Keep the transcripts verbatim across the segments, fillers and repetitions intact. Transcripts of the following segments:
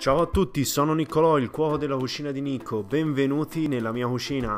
Ciao a tutti, sono Niccolò, il cuoco della cucina di Nico. Benvenuti nella mia cucina.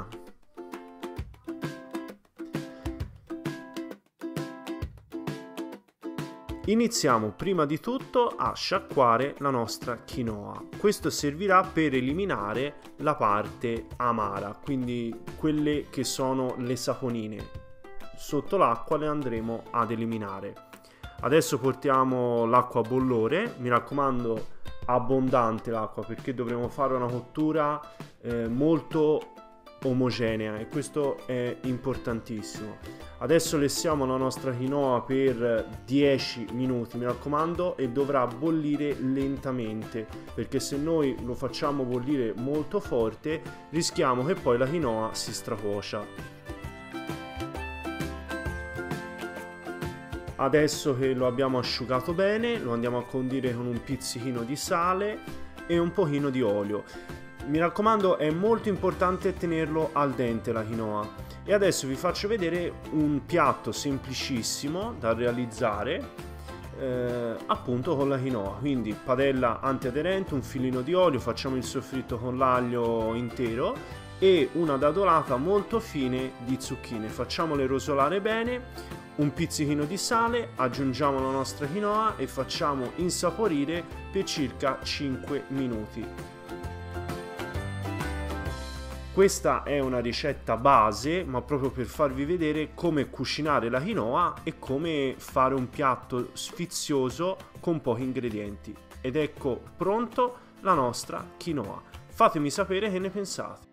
Iniziamo prima di tutto a sciacquare la nostra quinoa. Questo servirà per eliminare la parte amara, quindi quelle che sono le saponine. Sotto l'acqua le andremo ad eliminare. Adesso portiamo l'acqua a bollore, mi raccomando abbondante l'acqua, perché dovremo fare una cottura eh, molto omogenea e questo è importantissimo. Adesso lessiamo la nostra quinoa per dieci minuti, mi raccomando, e dovrà bollire lentamente, perché se noi lo facciamo bollire molto forte rischiamo che poi la quinoa si stracuocia. Adesso che lo abbiamo asciugato bene, lo andiamo a condire con un pizzichino di sale e un pochino di olio. Mi raccomando, è molto importante tenerlo al dente la quinoa. E adesso vi faccio vedere un piatto semplicissimo da realizzare eh, appunto con la quinoa. Quindi padella antiaderente, un filino di olio, facciamo il soffritto con l'aglio intero e una dadolata molto fine di zucchine. Facciamole rosolare bene. Un pizzichino di sale, aggiungiamo la nostra quinoa e facciamo insaporire per circa cinque minuti. Questa è una ricetta base, ma proprio per farvi vedere come cucinare la quinoa e come fare un piatto sfizioso con pochi ingredienti. Ed ecco pronto la nostra quinoa. Fatemi sapere che ne pensate.